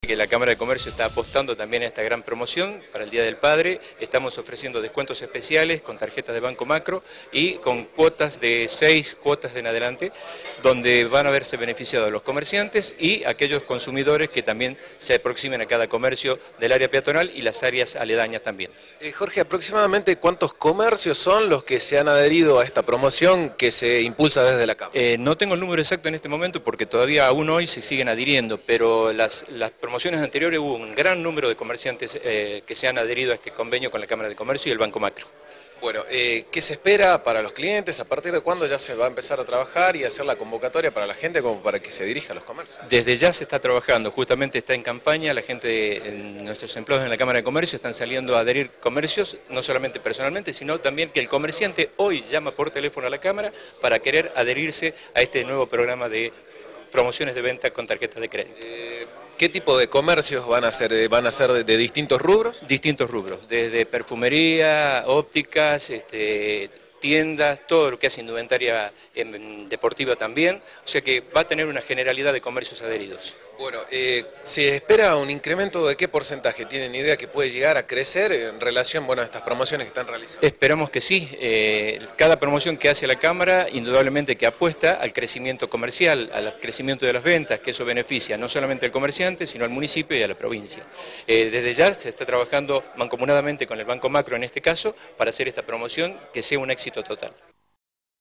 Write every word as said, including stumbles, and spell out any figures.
Que la Cámara de Comercio está apostando también a esta gran promoción para el Día del Padre. Estamos ofreciendo descuentos especiales con tarjetas de Banco Macro y con cuotas de seis cuotas en adelante, donde van a verse beneficiados los comerciantes y aquellos consumidores que también se aproximen a cada comercio del área peatonal y las áreas aledañas también. Eh, Jorge, aproximadamente ¿cuántos comercios son los que se han adherido a esta promoción que se impulsa desde la Cámara? Eh, no tengo el número exacto en este momento porque todavía aún hoy se siguen adhiriendo, pero las, las promociones anteriores hubo un gran número de comerciantes eh, que se han adherido a este convenio con la Cámara de Comercio y el Banco Macro. Bueno, eh, ¿qué se espera para los clientes? ¿A partir de cuándo ya se va a empezar a trabajar y hacer la convocatoria para la gente como para que se dirija a los comercios? Desde ya se está trabajando, justamente está en campaña, la gente, nuestros empleados en la Cámara de Comercio están saliendo a adherir comercios, no solamente personalmente, sino también que el comerciante hoy llama por teléfono a la Cámara para querer adherirse a este nuevo programa de promociones de venta con tarjetas de crédito. Eh, ¿Qué tipo de comercios van a ser? ¿Van a ser de, de distintos rubros? Distintos rubros, desde perfumería, ópticas, este, tiendas, todo lo que hace indumentaria en, deportiva también, o sea que va a tener una generalidad de comercios adheridos. Bueno, eh, ¿se espera un incremento de qué porcentaje? ¿Tienen idea que puede llegar a crecer en relación, bueno, a estas promociones que están realizando? Esperamos que sí. Eh, cada promoción que hace la Cámara, indudablemente que apuesta al crecimiento comercial, al crecimiento de las ventas, que eso beneficia no solamente al comerciante, sino al municipio y a la provincia. Eh, desde ya se está trabajando mancomunadamente con el Banco Macro en este caso, para hacer esta promoción que sea un éxito total.